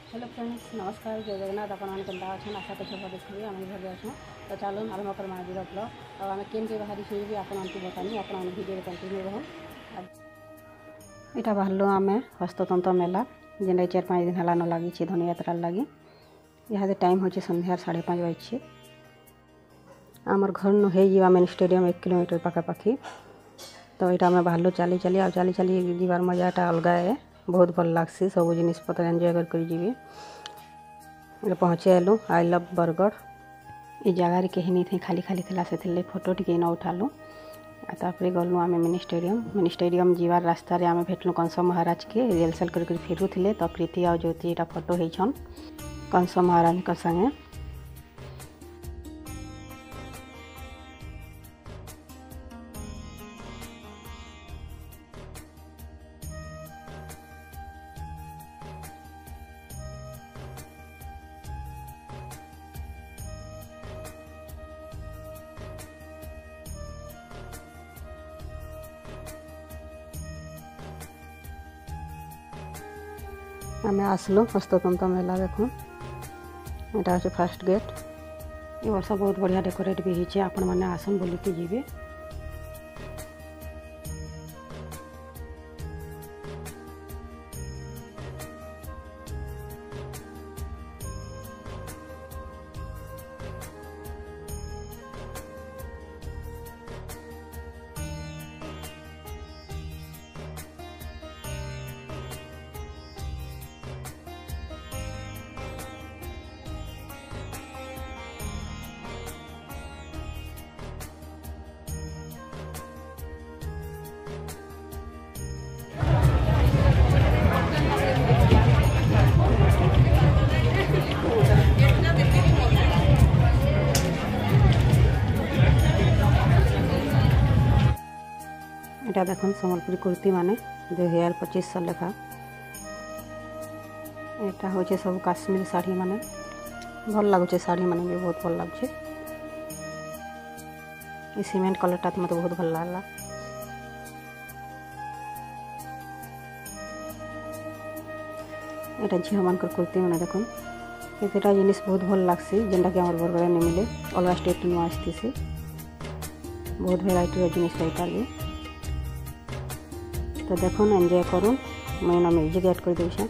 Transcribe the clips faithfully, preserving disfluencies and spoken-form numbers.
Hello friends, नमस्कार। जय जगन्नाथ। आपण मैंने केन्ता अच्छे आशा कर सब देखिए आम घर अच्छे। तो चलो आरम्भ करमा आज ब्लॉग और आम केमती बाहरी से भी आपको बतानी आप भिडियो कंटिन्यू रहो। यहाँ बाहर आम हस्ततंत्र मेला जेनटा चार पाँच दिन है न लगी धनु यात्रा लगी। यहाँ टाइम हो सन्ध्या साढ़े पाँच बजे। आमर घर न हो मेन स्टेडियम एक किलोमीटर पखापाखि। तो यहाँ आम बाहर चली चली आ चली चली जीवार मजाटा अलग है। बहुत भल लगसी सब जिनिस पत्र एंजॉय कर कर जीवी। पहुँचे आलु आई लव बरगढ़। ये जगार कहीं नहीं थी, खाली खाली थी से फोटो टी न उठालु। तापर गलु आम मिनी स्टेडियम मिनी स्टेडियम जीवार रास्ता आम भेटलु कंस महाराज के रिहर्सल कर फेरुले। तो प्रीति आ ज्योति यहाँ फोटो होन कंस महाराज संगे। आम आसलु हस्ततंत्र मेला देखु। यहाँ हूँ फास्ट गेट। ये वर्ष बहुत बढ़िया डेकोरेट भी होती। आपण मैंने आसन बुलिकी जीवे। यहाँ देख सम्बलपुरी कुर्ती माने दुई हजार पच्चीस लेखा। यहाँ हूँ सब काश्मीरी शाढ़ी माने भल लगुचे। शाढ़ी माने भी बहुत भल लगुचे। ये सीमेंट कलरटा तो मत बहुत भल लगला। यहाँ झील मान कुर्ती मैंने देख ये जिनिस बहुत भल लगसी जेनटा कि बरगढ़ नहीं मिले। अलग स्टेट नु आसती से बहुत भेराइटी जिनिस पाई। तो देखो एंजॉय करूँ। मैं म्यूजिक ऐड कर दूसरा।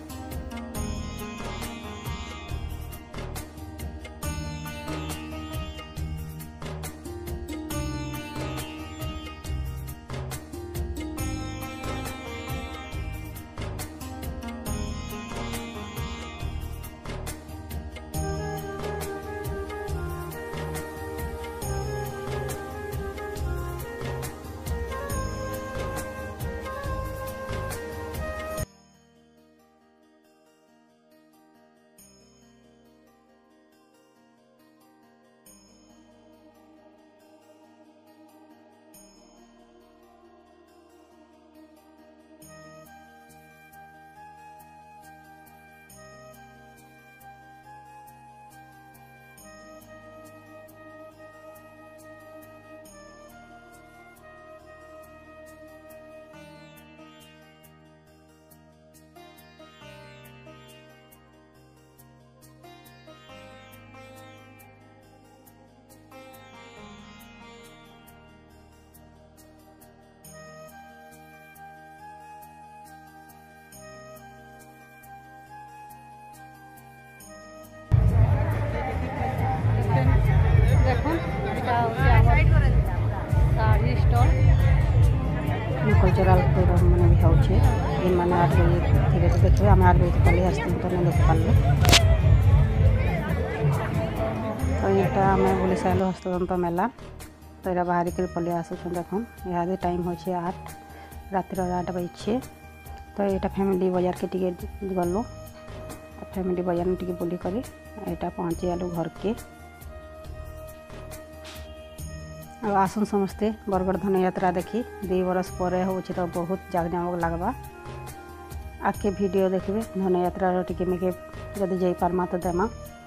कल्चरल प्रोग्राम मैंने भी होचे दिन मैंने आठ बजे थे तो देखिए आम आठ बजे पहले आसती तो नहीं देख पारे। तो यहाँ आम बुली सारू हस्ततंत्र मेला। तो यहाँ बाहर कर पलि आसुन देख। यहाँ टाइम हो आठ रातिर आठ बजे। तो यहाँ फैमिली बाजार के टिके गलु फैमिली बाजार में टिके बुली कर यहाँ पहुँची आलु घर के। आसन समस्ते बरगढ़ धनु यात्रा देखी दुई बरस पर हो तो बहुत जाकजमक लगवा। आगे वीडियो देखिए धनु यात्रा टिके मिके जदि जाई पारमा तो देमा।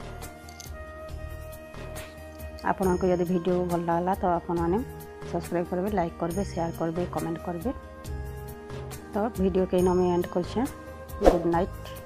आपण को यदि वीडियो भल लगला तो आपण माने सब्सक्राइब करबे, लाइक करबे, शेयर करबे, कमेंट करबे। तो वीडियो के इन एंड कर गुड नाइट।